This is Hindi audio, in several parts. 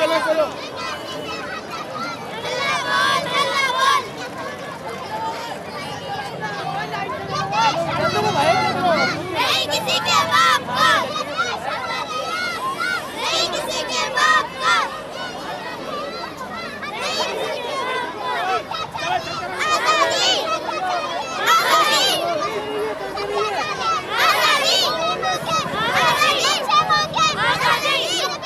चलो चलो। नहीं किसी के बाप का, नहीं किसी के बाप का, नहीं किसी के बाप का। आजादी, आजादी, आजादी, आजादी,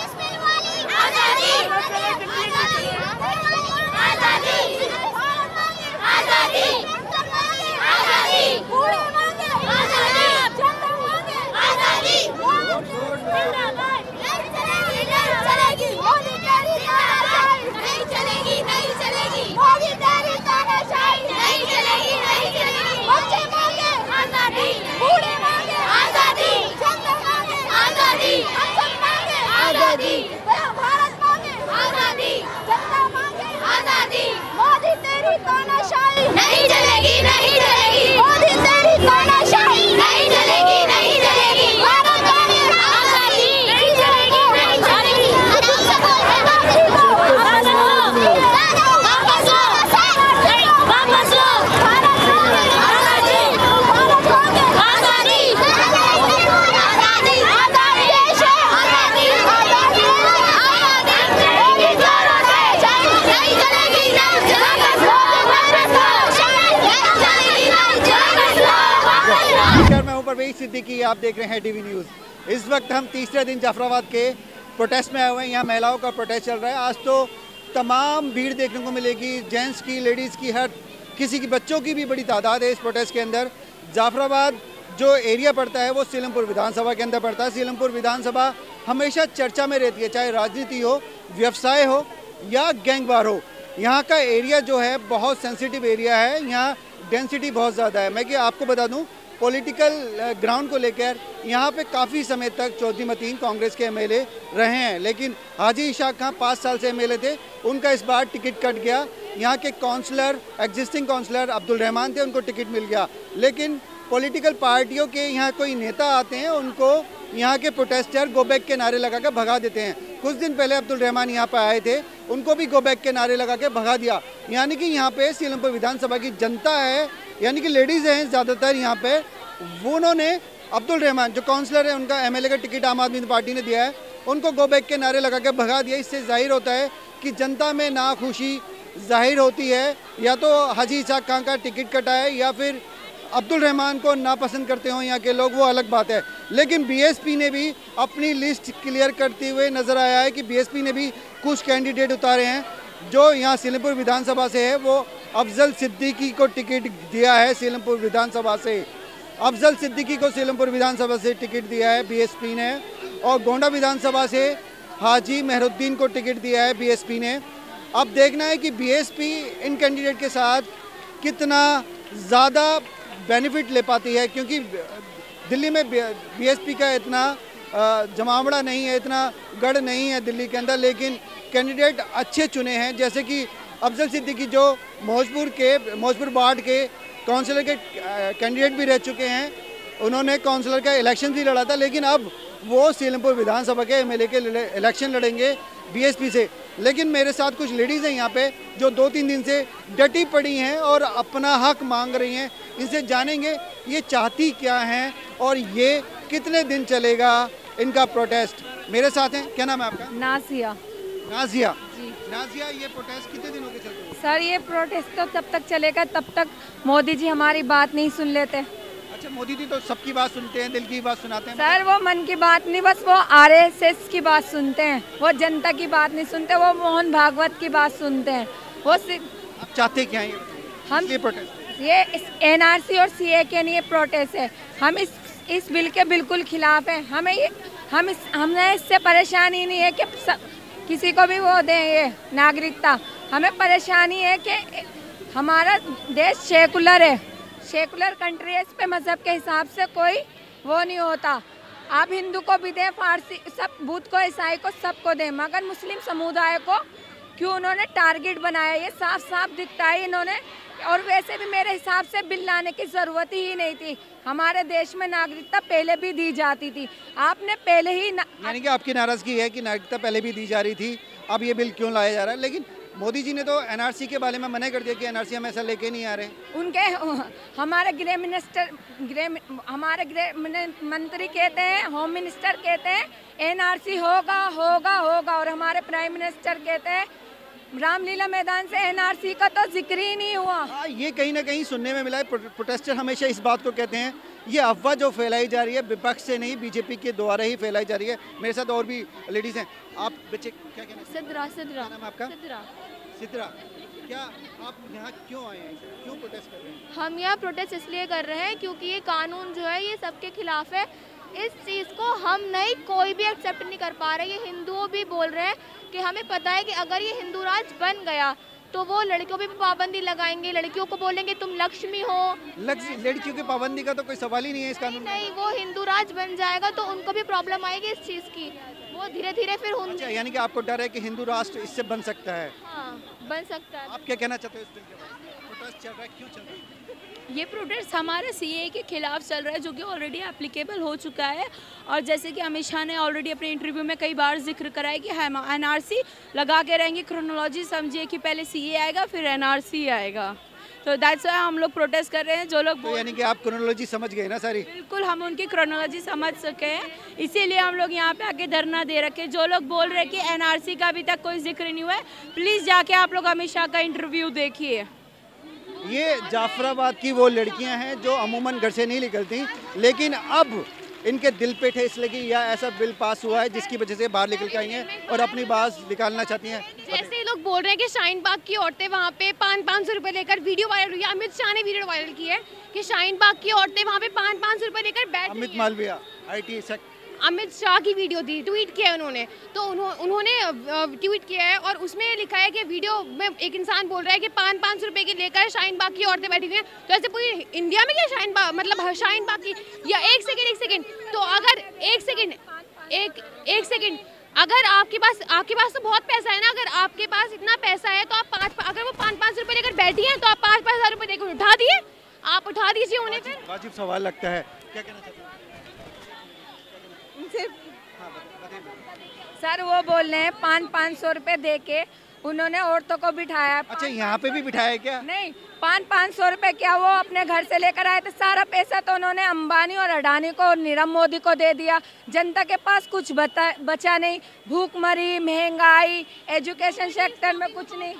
भारत मांगे आजादी, जनता मांगे आजादी, मोदी तेरी तानाशाही नहीं चलेगी, नहीं चलेगी, मोदी तेरी तानाशाही नहीं चलेगी, नहीं चलेगी, भारत मांगे आजादी नहीं चलेगी, नहीं चलेगी, वापस लो, वापस लो, वापस लो, भारत मांगे आजादी, भारत मांगे आजादी, आजादी, आजादी, देश है आजादी, आजादी, मोदी जोरों से नहीं चलेगी, नहीं चलेगी, वापस लो, नहीं चलेगी, नहीं चलेगी, वापस लो। नमस्कार, मैं हूं परवेज सिद्दीकी, आप देख रहे हैं टीवी न्यूज़। इस वक्त हम तीसरे दिन जाफराबाद के प्रोटेस्ट में आए हुए हैं। यहाँ महिलाओं का प्रोटेस्ट चल रहा है। आज तो तमाम भीड़ देखने को मिलेगी, जेंट्स की, लेडीज़ की, हर किसी की, बच्चों की भी बड़ी तादाद है इस प्रोटेस्ट के अंदर। जाफराबाद जो एरिया पड़ता है वो सीलमपुर विधानसभा के अंदर पड़ता है। सीलमपुर विधानसभा हमेशा चर्चा में रहती है, चाहे राजनीति हो, व्यवसाय हो या गैंगवार हो। यहाँ का एरिया जो है बहुत सेंसिटिव एरिया है, यहाँ डेंसिटी बहुत ज़्यादा है। मैं कि आपको बता दूं, पॉलिटिकल ग्राउंड को लेकर यहाँ पे काफ़ी समय तक चौधरी मतीन कांग्रेस के एमएलए रहे हैं, लेकिन हाजी इशाक खां 5 साल से एमएलए थे, उनका इस बार टिकट कट गया। यहाँ के councillor, existing councillor Abdul Rahman थे, उनको टिकट मिल गया। लेकिन पॉलिटिकल पार्टियों के यहाँ कोई नेता आते हैं, उनको यहाँ के प्रोटेस्टर गो बैक के नारे लगा कर भगा देते हैं। कुछ दिन पहले अब्दुल रहमान यहाँ पर आए थे, उनको भी गो बैक के नारे लगा के भगा दिया। यानी कि यहाँ पे सीलमपुर विधानसभा की जनता है, यानी कि लेडीज़ हैं ज़्यादातर यहाँ पे, वो उन्होंने अब्दुल रहमान जो काउंसलर है, उनका एमएलए का टिकट आम आदमी पार्टी ने दिया है, उनको गो बैक के नारे लगा के भगा दिया। इससे जाहिर होता है कि जनता में नाखुशी जाहिर होती है, या तो हाजी इशाक खां का टिकट कटा है या फिर अब्दुल रहमान को नापसंद करते हों यहाँ के लोग, वो अलग बात है। लेकिन बीएसपी ने भी अपनी लिस्ट क्लियर करते हुए नज़र आया है कि बीएसपी ने भी कुछ कैंडिडेट उतारे हैं जो यहाँ सीलमपुर विधानसभा से है। वो अफजल सिद्दीकी को टिकट दिया है सीलमपुर विधानसभा से, अफजल सिद्दीकी को सीलमपुर विधानसभा से टिकट दिया है बीएसपी ने, और गोंडा विधानसभा से हाजी मेहरुद्दीन को टिकट दिया है बीएसपी ने। अब देखना है कि बीएसपी इन कैंडिडेट के साथ कितना ज़्यादा बेनिफिट ले पाती है, क्योंकि दिल्ली में बीएसपी का इतना जमावड़ा नहीं है, इतना गढ़ नहीं है दिल्ली के अंदर। लेकिन कैंडिडेट अच्छे चुने हैं, जैसे कि अफजल सिद्दीकी जो मौजपुर वार्ड के काउंसलर के कैंडिडेट भी रह चुके हैं, उन्होंने काउंसलर का इलेक्शन भी लड़ा था, लेकिन अब वो सीलमपुर विधानसभा के एमएलए के इलेक्शन लड़ेंगे बीएसपी से। लेकिन मेरे साथ कुछ लेडीज़ हैं यहाँ पे जो 2-3 दिन से डटी पड़ी हैं और अपना हक मांग रही हैं। इनसे जानेंगे ये चाहती क्या हैं और ये कितने दिन चलेगा इनका प्रोटेस्ट। मेरे साथ हैं, क्या नाम है आपका? नाजिया। नाजिया जी। नाजिया, ये प्रोटेस्ट कितने दिनों के चलते हैं? सर ये प्रोटेस्ट तो तब तक चलेगा तब तक मोदी जी हमारी बात नहीं सुन लेते। अच्छा, मोदी जी तो सबकी बात सुनते हैं, दिल की बात सुनाते हैं। सर वो मन की बात नहीं, बस वो आरएसएस की बात सुनते हैं, वो जनता की बात नहीं सुनते, वो मोहन भागवत की बात सुनते हैं। वो आप चाहते क्या हैं हम ये प्रोटेस्ट? ये एनआरसी और सीए के लिए प्रोटेस्ट है। हम इस बिल के बिल्कुल खिलाफ हैं। हमें इससे परेशानी नहीं है कि किसी को भी वो दें ये नागरिकता। हमें परेशानी है कि हमारा देश सेकुलर है, सेकुलर कंट्री है, इस पे मज़हब के हिसाब से कोई वो नहीं होता। आप हिंदू को भी दें, फारसी, सब बुद्ध को, ईसाई को, सबको दें, मगर मुस्लिम समुदाय को क्यों उन्होंने टारगेट बनाया? ये साफ साफ दिखता है इन्होंने। और वैसे भी मेरे हिसाब से बिल लाने की ज़रूरत ही नहीं थी। हमारे देश में नागरिकता पहले भी दी जाती थी, आपने पहले ही यानी कि आपकी नाराज़गी है कि नागरिकता पहले भी दी जा रही थी अब ये बिल क्यों लाया जा रहा है। लेकिन मोदी जी ने तो एनआरसी के बारे में मना कर दिया कि एनआरसी हम ऐसा लेके नहीं आ रहे। उनके हमारे गृह मंत्री कहते हैं, होम मिनिस्टर कहते हैं एनआरसी होगा होगा होगा, और हमारे प्राइम मिनिस्टर कहते हैं रामलीला मैदान से एनआरसी का तो जिक्र ही नहीं हुआ। हाँ, ये कहीं ना कहीं सुनने में मिला है। प्रोटेस्टर हमेशा इस बात को कहते हैं, ये अफवाह जो फैलाई जा रही है विपक्ष से नहीं, बीजेपी के द्वारा ही फैलाई जा रही है। मेरे साथ और भी लेडीज हैं। आप बच्चे क्या कहना चाहते हैं? सिद्रा क्या नाम है आपका? सिद्रा। सिद्रा, क्या आप यहाँ क्यों आए हैं, क्यों प्रोटेस्ट कर रहे हैं? हम यहाँ प्रोटेस्ट इसलिए कर रहे हैं क्योंकि ये कानून जो है ये सबके खिलाफ है। इस चीज़ को हम नहीं, कोई भी एक्सेप्ट नहीं कर पा रहे। ये हिंदुओं भी बोल रहे हैं कि हमें पता है कि अगर ये हिंदू राज बन गया तो वो लड़कियों पे भी पाबंदी लगाएंगे, लड़कियों को बोलेंगे तुम लक्ष्मी हो। लड़कियों की पाबंदी का तो कोई सवाल ही नहीं है इस कानून में। नहीं, वो हिंदू राज बन जाएगा तो उनको भी प्रॉब्लम आएगी इस चीज़ की। वो धीरे धीरे फिर अच्छा, यानी कि आपको डर है कि हिंदू राष्ट्र इससे बन सकता है? हाँ, बन सकता है। आप क्या कहना चाहते हो इस बिल के बारे में? प्रोटेस्ट चल रहा है, क्यों चल रहा है? ये प्रोटेस्ट हमारे सीए के खिलाफ चल रहा है, जो कि ऑलरेडी एप्लीकेबल हो चुका है। और जैसे कि अमित शाह ने ऑलरेडी अपने इंटरव्यू में कई बार जिक्र करा है कि हम एनआरसी लगा के रहेंगे। क्रोनोलॉजी समझिए कि पहले सीए आएगा फिर एनआरसी आएगा, तो दैट्स व्हाई हम लोग प्रोटेस्ट कर रहे हैं। जो लोग तो यानी कि आप क्रोनोलॉजी समझ गए ना सारी? बिल्कुल, हम उनकी क्रोनोलॉजी समझ सके हैं, इसीलिए हम लोग यहाँ पे आके धरना दे रखे। जो लोग बोल रहे हैं कि एनआरसी का अभी तक कोई जिक्र नहीं हुआ है, प्लीज़ जाके आप लोग अमित शाह का इंटरव्यू देखिए। ये जाफराबाद की वो लड़कियां हैं जो अमूमन घर से नहीं निकलती, लेकिन अब इनके दिल पे ठेस लगी या ऐसा बिल पास हुआ है जिसकी वजह से बाहर निकल के आई हैं और अपनी बात निकालना चाहती हैं। जैसे ही लोग बोल रहे हैं कि शाहीन बाग की औरतें वहाँ पे 500 रुपए लेकर, वीडियो वायरल हुई है, अमित शाह ने वीडियो वायरल की है कि शाहीन बाग की औरतें वहाँ पे 500 रुपए लेकर बैठ रही अमित हैं। मालविया IT सेक्टर, अमित शाह की वीडियो दी, ट्वीट किया उन्होंने, तो उन्होंने ट्वीट किया है और उसमें लिखा है कि वीडियो में एक इंसान बोल रहा है कि 500 रुपए की लेकर शाहीन बाग की औरतें बैठी हुई हैं। तो ऐसे पूरी इंडिया में क्या शाहीन बाग, मतलब शाहीन बाग की, या एक सेकंड, तो अगर एक सेकंड, अगर आपके पास तो बहुत पैसा है ना, अगर आपके पास इतना पैसा है तो आप अगर वो 500 रुपए लेकर बैठी हैं तो आप 5,000 रुपए देकर उठा दिए, आप उठा दीजिए उन्हें। फिर वाजिब सवाल लगता है, क्या कहना चाहते हैं? सर वो बोल रहे हैं 500 रुपए दे के उन्होंने औरतों को बिठाया। अच्छा, यहाँ पे भी बिठाया है क्या? नहीं, 500 रुपए क्या वो अपने घर से लेकर आए थे? सारा पैसा तो उन्होंने अंबानी और अडानी को और नीरव मोदी को दे दिया। जनता के पास कुछ बचा नहीं। भूखमरी, महंगाई, एजुकेशन सेक्टर में कुछ नहीं।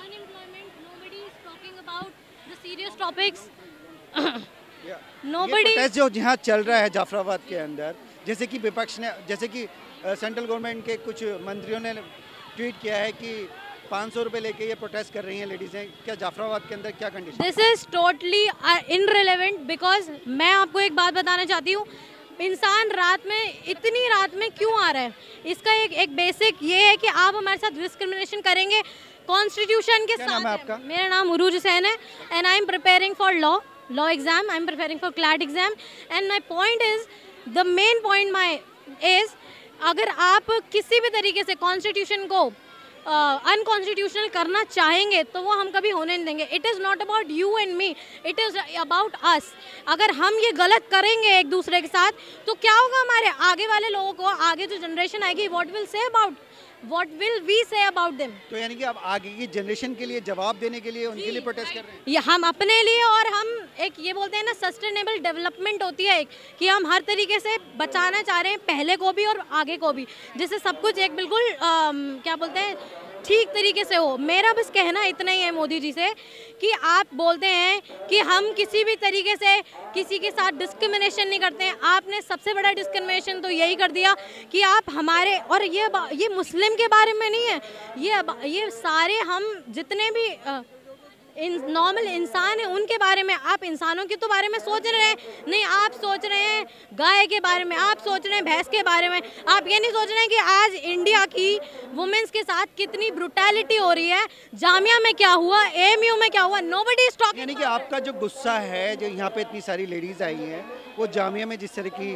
प्रोटेस्ट जो यहाँ चल रहा है जाफराबाद के अंदर, जैसे कि विपक्ष ने, जैसे कि सेंट्रल गवर्नमेंट के कुछ मंत्रियों ने ट्वीट किया है कि 500 रुपए लेके ये प्रोटेस्ट कर रही हैं लेडीज़ें, क्या जाफराबाद के अंदर क्या condition? This is totally irrelevant, because मैं आपको एक बात बताना चाहती हूँ, इंसान इतनी रात में क्यों आ रहा है? इसका एक बेसिक ये है कि आप हमारे साथ डिस्क्रिमिनेशन करेंगे कॉन्स्टिट्यूशन के साथ। नाम है आपका? मेरा नाम उरूज हुसैन है and I am preparing for law exam, I am preparing for CLAT exam and my point is, the main point my is, अगर आप किसी भी तरीके से कॉन्स्टिट्यूशन को अनकॉन्स्टिट्यूशनल करना चाहेंगे तो वो हम कभी होने नहीं देंगे। It is not about you and me, it is about us. अगर हम ये गलत करेंगे एक दूसरे के साथ तो क्या होगा? हमारे आगे वाले लोगों को, आगे जो जनरेशन आएगी, what will we say about them? तो यानी कि आप आगे की जनरेशन के लिए जवाब देने के लिए उनके लिए प्रोटेस्ट कर रहे हैं? ये हम अपने लिए, और हम एक ये बोलते हैं ना, सस्टेनेबल डेवलपमेंट होती है एक, कि हम हर तरीके से बचाना चाह रहे हैं, पहले को भी और आगे को भी, जिससे सब कुछ एक बिल्कुल क्या बोलते हैं, ठीक तरीके से हो। मेरा बस कहना इतना ही है मोदी जी से कि आप बोलते हैं कि हम किसी भी तरीके से किसी के साथ डिस्क्रिमिनेशन नहीं करते हैं। आपने सबसे बड़ा डिस्क्रिमिनेशन तो यही कर दिया कि आप हमारे, और ये मुस्लिम के बारे में नहीं है, ये सारे हम जितने भी नॉर्मल इंसान है उनके बारे में। आप इंसानों के तो बारे में सोच रहे हैं नहीं, आप सोच रहे हैं गाय के बारे में, आप सोच रहे हैं भैंस के बारे में। आप ये नहीं सोच रहे हैं कि आज इंडिया की वुमेन्स के साथ कितनी ब्रुटैलिटी हो रही है, जामिया में क्या हुआ, AMU में क्या हुआ, नोबडी इज टॉकिंग। यानी कि आपका जो गुस्सा है, जो यहाँ पे इतनी सारी लेडीज़ आई हैं, वो जामिया में जिस तरह की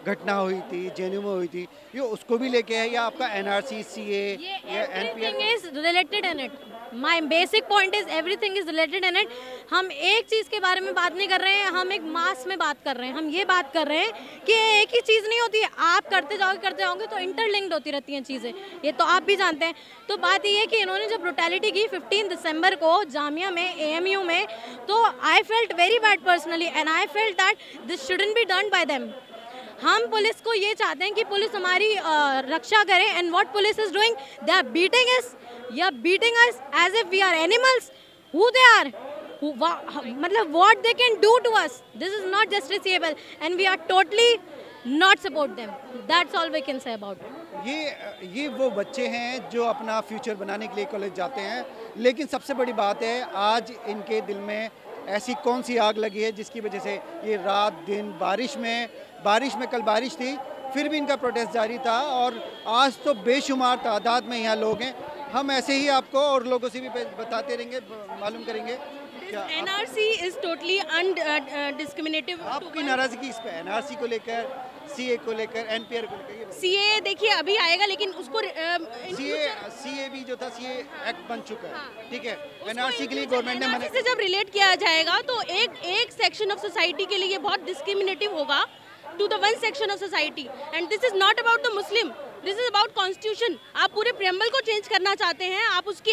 घटना हुई थी जेएनयू में हुई थी, ये उसको भी लेके है या आपका एनआरसी, सीए या NPR? Everything is related in it. My basic point is everything is related in it. हम एक चीज़ के बारे में बात नहीं कर रहे हैं, हम एक मास में बात कर रहे हैं। हम ये बात कर रहे हैं कि एक ही चीज़ नहीं होती है, आप करते जाओगे तो इंटरलिंक्ड होती रहती हैं चीज़ें, ये तो आप भी जानते हैं। तो बात ये है कि इन्होंने जब ब्रुटैलिटी की 15 दिसंबर को जामिया में, AMU में, तो I felt very bad personally and I felt that this shouldn't be done by them. हम पुलिस को ये चाहते हैं कि पुलिस हमारी रक्षा करे, and what police is doing, they are beating us, या beating us as if we are animals. Who they are, मतलब what they can do to us, this is not justifiable and we are totally not support them. That's all we can say about it. ये वो बच्चे हैं जो अपना फ्यूचर बनाने के लिए कॉलेज जाते हैं, लेकिन सबसे बड़ी बात है आज इनके दिल में ऐसी कौन सी आग लगी है जिसकी वजह से ये रात दिन बारिश में कल बारिश थी फिर भी इनका प्रोटेस्ट जारी था, और आज तो बेशुमार तादाद में यहाँ लोग हैं। हम ऐसे ही आपको और लोगों से भी बताते रहेंगे, मालूम करेंगे। NRC is totally undiscriminative। आपकी नाराजगी इस पे एनआरसी को लेकर, सीए को लेकर, एनपीआर को लेकर? सीए देखिए अभी आएगा, लेकिन उसको सीए भी जो था, सीए एक्ट बन चुका है, ठीक है। एनआरसी के लिए गवर्नमेंट ने मना, से जब रिलेट किया जाएगा तो एक सेक्शन ऑफ सोसाइटी के लिए ये बहुत डिस्क्रिमिनेटिव होगा to the one section of society, and this is not about the Muslim, this is about constitution. आप पूरे प्रेम्बल को चेंज करना चाहते हैं, आप उसकी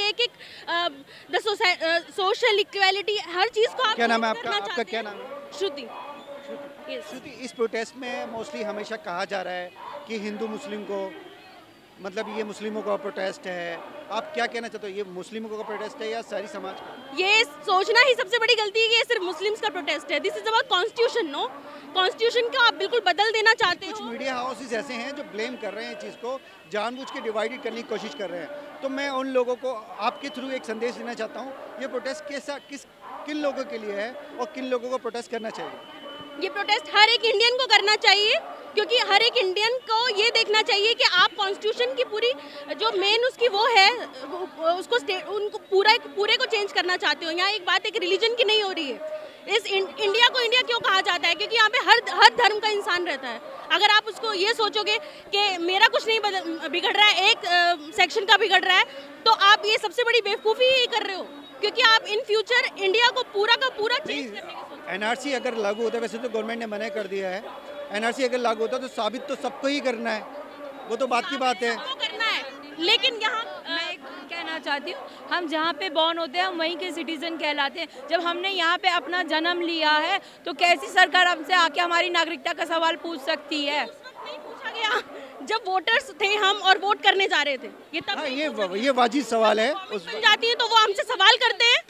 एक सोशल इक्वालिटी, हर चीज को आप। क्या नाम है आपका क्या नाम है? श्रुति। श्रुति, इस प्रोटेस्ट में मोस्टली हमेशा कहा जा रहा है कि हिंदू मुस्लिम को, मतलब ये मुस्लिमों का प्रोटेस्ट है, आप क्या कहना चाहते हो, ये मुस्लिमों का प्रोटेस्ट है या सारी समाज का? ये सोचना ही सबसे बड़ी गलती है कि ये सिर्फ मुस्लिम्स का प्रोटेस्ट है। This is about constitution. No, constitution को आप बिल्कुल बदल देना चाहते हो। कुछ मीडिया हाउसेस ऐसे हैं जो ब्लेम कर रहे हैं चीज़ को, जानबूझ के डिवाइडेड करने की कोशिश कर रहे हैं। तो मैं उन लोगों को आपके थ्रू एक संदेश देना चाहता हूँ, ये प्रोटेस्ट किन लोगों के लिए है और किन लोगों को प्रोटेस्ट करना चाहिए? ये प्रोटेस्ट हर एक इंडियन को करना चाहिए, क्योंकि हर एक इंडियन को ये देखना चाहिए कि आप कॉन्स्टिट्यूशन की पूरी जो मेन उसकी वो है उसको उनको पूरे को चेंज करना चाहते हो। यहाँ एक बात एक रिलीजन की नहीं हो रही है। इस इंडिया को इंडिया क्यों कहा जाता है? क्योंकि यहाँ पे हर धर्म का इंसान रहता है। अगर आप उसको ये सोचोगे कि मेरा कुछ नहीं बिगड़ रहा है, एक सेक्शन का बिगड़ रहा है, तो आप ये सबसे बड़ी बेवकूफ़ी ही कर रहे हो, क्योंकि आप इन फ्यूचर इंडिया को पूरा का पूरा चेंज करने की सोच। एनआरसी अगर लागू होता है, वैसे तो गवर्नमेंट ने मना कर दिया है, एनआरसी अगर लागू होता है तो साबित तो सबको ही करना है, वो तो बात की बात है, करना है। लेकिन यहाँ मैं कहना चाहती हूँ, हम जहाँ पे बॉर्न होते हैं हम वहीं के सिटीजन कहलाते हैं। जब हमने यहाँ पे अपना जन्म लिया है तो कैसी सरकार हमसे आके हमारी नागरिकता का सवाल पूछ सकती है? नहीं पूछा गया जब वोटर्स थे हम और वोट करने जा रहे थे, ये तब हाँ, ये वाजिब सवाल है। उस बन जाती है तो वो हमसे सवाल करते हैं,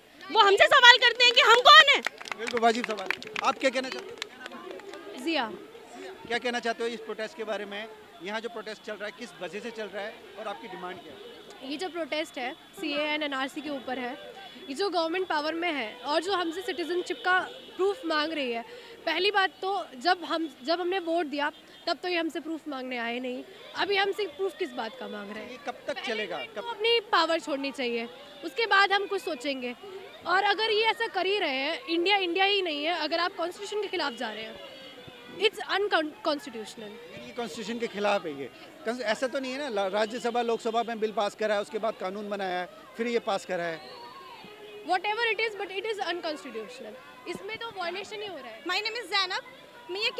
कि हम कौन है। बिल्कुल वाजिब सवाल। आप क्या कहना चाहते हो? जिया, क्या कहना चाहते हो इस प्रोटेस्ट के बारे में? यहाँ जो प्रोटेस्ट चल रहा है किस वजह से चल रहा है और आपकी डिमांड क्या है? ये जो प्रोटेस्ट है सीए एंड एनआरसी के ऊपर है, ये जो गवर्नमेंट पावर में है और जो हमसे सिटीजनशिप का प्रूफ मांग रही है। पहली बात तो जब हमने वोट दिया तब तो ये हमसे प्रूफ मांगने आए नहीं, अभी हमसे प्रूफ किस बात का मांग रहे हैं? ये कब तक चलेगा? तो अपनी पावर छोड़नी चाहिए, उसके बाद हम कुछ सोचेंगे। और अगर ये ऐसा कर ही रहे हैं, इंडिया ही नहीं है, अगर आप कॉन्स्टिट्यूशन के खिलाफ जा रहे हैं, इट्स अनकॉन्स्टिट्यूशनल। ये कॉन्स्टिट्यूशन के खिलाफ है ये? ऐसा तो नहीं है ना, राज्यसभा लोकसभा में बिल पास करा है, उसके बाद कानून बनाया है, फिर ये पास करा है। Whatever it is, but it is unconstitutional. इसमें तो वायलेशन ही हो रहा है। My name is Zainab। मैं ये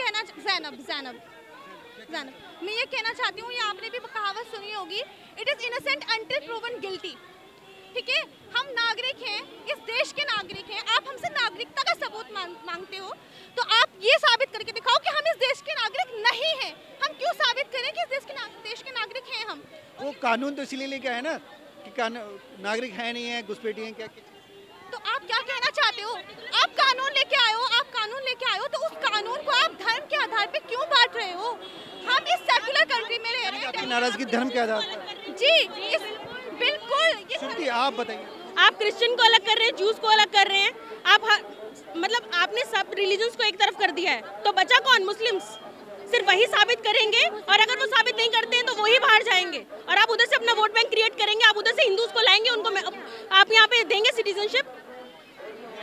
कहना चाहती हूँ, ये आपने भी कहावत सुनी होगी, it is innocent until proven guilty. ठीक है, हम नागरिक हैं, इस देश के नागरिक हैं। आप हमसे नागरिकता का सबूत मांगते हो, तो आप ये साबित करके दिखाओ कि हम इस देश के नागरिक नहीं हैं। हम क्यों साबित करें कि इस देश के नागरिक हैं हम? वो कानून तो इसीलिए लेके आए ना कि नागरिक है नहीं है, घुसपैठी हैं क्या? तो आप क्या कहना चाहते हो? आप कानून लेके आए हो, तो उस कानून को आप धर्म के आधार पे क्यों बांट रहे हो? हम इस सेक्युलर कंट्री में रह रहे हैं। आपकी नाराजगी धर्म के आधार पर? जी, बिल्कुल। श्रुति, आप बताइए। आप क्रिश्चियन को अलग कर रहे हैं, जूस को अलग कर रहे हैं, मतलब आपने सब रिलीजन्स को एक तरफ कर दिया है, तो बचा कौन? मुस्लिम्स। सिर्फ वही साबित करेंगे, और अगर वो साबित नहीं करते हैं तो वही बाहर जाएंगे, और आप उधर से अपना वोट बैंक क्रिएट करेंगे, आप उधर से हिंदूज को लाएंगे, उनको आप यहाँ पे देंगे सिटीजनशिप। यानी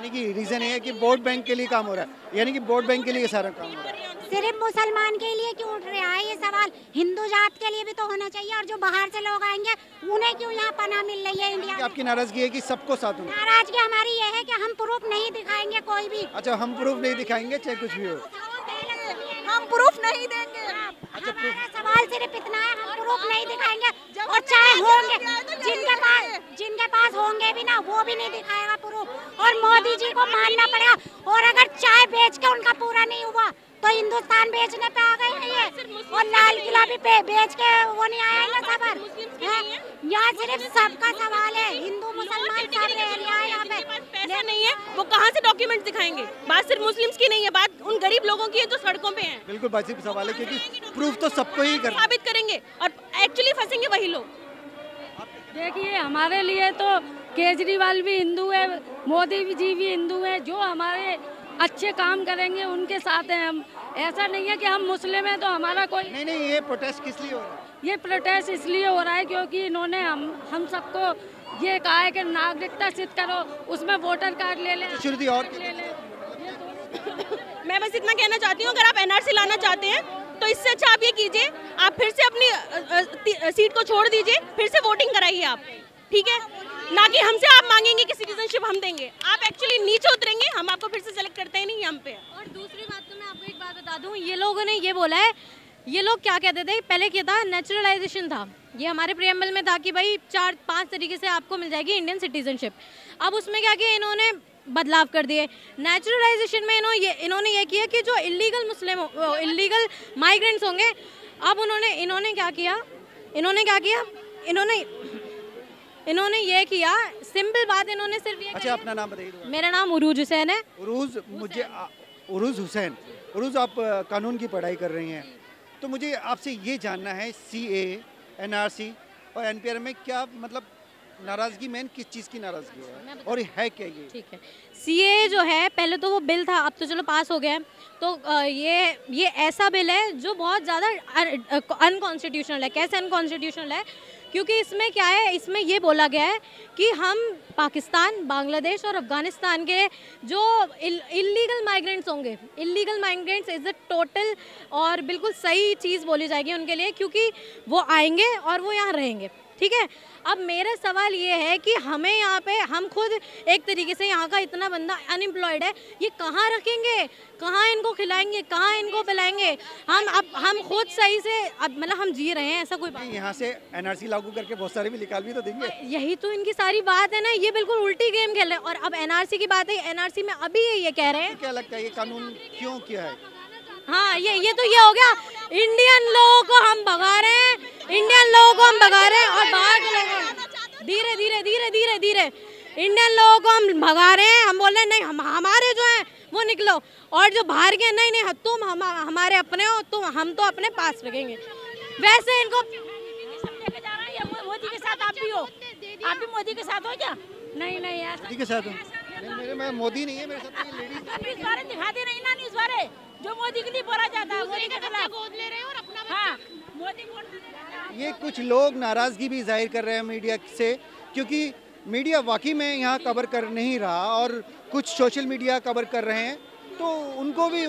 कि रीज़न ये है कि वोट बैंक के लिए काम हो रहा है, यानी कि वोट बैंक के लिए सारा काम हो रहा है। सिर्फ मुसलमान के लिए क्यों उठ रहा है ये सवाल? हिंदू जात के लिए भी तो होना चाहिए, और जो बाहर से लोग आएंगे उन्हें क्यों यहाँ पनाह मिल रही है इंडिया में? आपकी नाराजगी है कि सबको साथ होना? नाराजगी हमारी ये है कि हम प्रूफ नहीं दिखाएंगे कोई भी। अच्छा, हम प्रूफ नहीं दिखाएंगे चाहे कुछ भी हो? हम प्रूफ नहीं देंगे। अच्छा, हमारा सवाल सिर्फ इतना है, हम प्रूफ नहीं दिखाएंगे, और चाहे होंगे जिनके पास होंगे भी ना, वो भी नहीं दिखाएगा प्रूफ। और मोदी जी को मानना पड़ेगा। और अगर चाय बेच के उनका पूरा नहीं हुआ तो हिंदुस्तान बेचने पे आ गए हैं ये, और लाल किला भी बेच के वो नहीं आया है खबर। यहाँ सिर्फ सबका सवाल है, हिंदू मुसलमान सब रह रहा है यहाँ पे। पैसा नहीं है, वो कहाँ से डॉक्यूमेंट दिखाएंगे? बात सिर्फ मुस्लिम्स की नहीं है, बात उन गरीब लोगों की है जो सड़कों पे हैं। बिल्कुल वाजिब सवाल है, क्योंकि प्रूफ तो सबको ही करना। साबित करेंगे और एक्चुअली फंसेंगे वही लोग। देखिए, हमारे लिए तो केजरीवाल भी हिंदू है, मोदी जी भी हिंदू है। जो हमारे अच्छे काम करेंगे उनके साथ हैं हम। ऐसा नहीं है कि हम मुस्लिम हैं तो हमारा कोई नहीं, ये प्रोटेस्ट किस लिए हो रहा है? ये प्रोटेस्ट इसलिए हो रहा है क्योंकि इन्होंने हम सबको ये कहा है कि नागरिकता सिद्ध करो, उसमें वोटर कार्ड ले लें, श्रुति और ले लें। मैं बस इतना कहना चाहती हूँ, अगर आप एनआरसी लाना चाहते हैं तो इससे अच्छा आप ये कीजिए, आप फिर से अपनी सीट को छोड़ दीजिए, फिर से वोटिंग कराइए आप, ठीक है? ना कि हमसे आप मांगेंगे कि सिटीजनशिप हम देंगे। आप एक्चुअली नीचे उतरेंगे, हम आपको फिर से सेलेक्ट करते ही नहीं हम पे। और दूसरी बात तो मैं आपको एक बात बता दूं, ये लोगों ने ये बोला है, ये लोग क्या कहते थे पहले, क्या था, नेचुरलाइजेशन था। ये हमारे प्रियम्बल में था कि भाई 4-5 तरीके से आपको मिल जाएगी इंडियन सिटीजनशिप। अब उसमें क्या किया इन्होंने, बदलाव कर दिए। नेचुरलाइजेशन में इन्होंने ये किया कि जो इलीगल माइग्रेंट्स होंगे, अब इन्होंने क्या किया, इन्होंने ये किया, सिंपल बात, इन्होंने सिर्फ ये। अच्छा, अपना नाम बताइए। मेरा नाम उरूज हुसैन है। उरूज हुसैन। उरूज, आप कानून की पढ़ाई कर रही हैं, तो मुझे आपसे ये जानना है, CA, NRC और NPR में क्या मतलब नाराजगी, मेन किस चीज़ की नाराजगी है और है क्या ये? ठीक है, CA जो है, पहले तो वो बिल था, अब तो चलो पास हो गया है। तो ये ऐसा बिल है जो बहुत ज़्यादा अनकॉन्स्टिट्यूशनल है। कैसे अनकॉन्स्टिट्यूशनल है? क्योंकि इसमें क्या है, इसमें ये बोला गया है कि हम पाकिस्तान, बांग्लादेश और अफ़गानिस्तान के जो इलीगल माइग्रेंट्स होंगे, illegal migrants is a total, और बिल्कुल सही चीज़ बोली जाएगी उनके लिए, क्योंकि वो आएंगे और वो यहाँ रहेंगे, ठीक है? अब मेरा सवाल ये है कि हमें यहाँ पे, हम खुद एक तरीके से यहाँ का इतना बंदा अनएम्प्लॉयड है, ये कहाँ रखेंगे, कहाँ इनको खिलाएंगे, कहाँ इनको पिलाएंगे? हम खुद सही से मतलब हम जी रहे हैं, ऐसा कोई बात? यहाँ से NRC लागू करके बहुत सारे भी निकाल भी तो देंगे। यही तो इनकी सारी बात है ना, ये बिल्कुल उल्टी गेम खेल रहे हैं। और अब NRC की बात है, NRC में अभी ये कह रहे हैं। क्या लगता है ये कानून क्यों किया है? हाँ, ये तो ये हो गया, इंडियन लोगों को हम भगा रहे हैं, और बाहर के लोगों धीरे इंडियन लोगों को हम भगा रहे हैं। हम बोल रहे हैं नहीं, हमारे जो हैं वो निकलो, और जो बाहर के नहीं, तुम हमारे अपने हो, हम तो अपने पास रखेंगे। वैसे इनको लेके जा रहे हैं, मोदी के साथ आप भी हो, आप भी मोदी के साथ हो क्या? नहीं, मोदी के साथ हूँ, मेरे मोदी नहीं है मेरे साथ, ये लेडीज इस बारे दिखाते नहीं ना, इस बारे जो मोदी के लिए बोला जाता है, मोदी के खिलाफ गोद ले रहे हैं और अपना। हाँ, मोदी। ये कुछ लोग नाराज़गी भी जाहिर कर रहे हैं मीडिया से, क्योंकि मीडिया वाकई में यहाँ कवर कर नहीं रहा और कुछ सोशल मीडिया कवर कर रहे हैं, तो उनको भी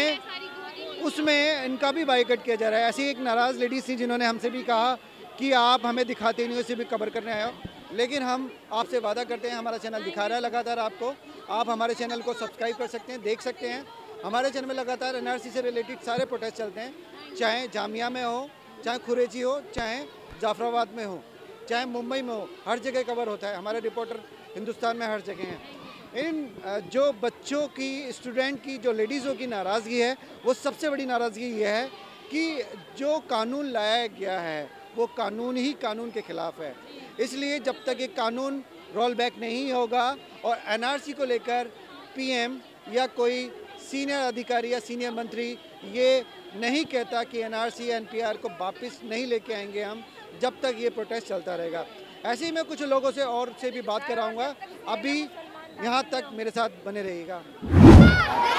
उसमें इनका भी बाइकआउट किया जा रहा है। ऐसी एक नाराज़ लेडीज थी जिन्होंने हमसे भी कहा कि आप हमें दिखाते नहीं हो, इसे भी कवर करने आए हो, लेकिन हम आपसे वादा करते हैं, हमारा चैनल दिखा रहा है लगातार आपको, आप हमारे चैनल को सब्सक्राइब कर सकते हैं, देख सकते हैं। हमारे चैनल में लगातार NRC से रिलेटेड सारे प्रोटेस्ट चलते हैं, चाहे जामिया में हो, चाहे खुरेजी हो, चाहे जाफराबाद में हो, चाहे मुंबई में हो, हर जगह कवर होता है। हमारे रिपोर्टर हिंदुस्तान में हर जगह हैं। इन जो बच्चों की, स्टूडेंट की, जो लेडीज़ों की नाराज़गी है, वो सबसे बड़ी नाराज़गी ये है कि जो कानून लाया गया है वो कानून ही कानून के ख़िलाफ़ है। इसलिए जब तक ये कानून रोल बैक नहीं होगा और NRC को लेकर PM या कोई सीनियर अधिकारी या सीनियर मंत्री ये नहीं कहता कि NRC NPR को वापस नहीं लेके आएंगे हम, जब तक ये प्रोटेस्ट चलता रहेगा। ऐसे ही मैं कुछ लोगों से और से भी बात कराऊंगा, अभी यहाँ तक मेरे साथ बने रहिएगा।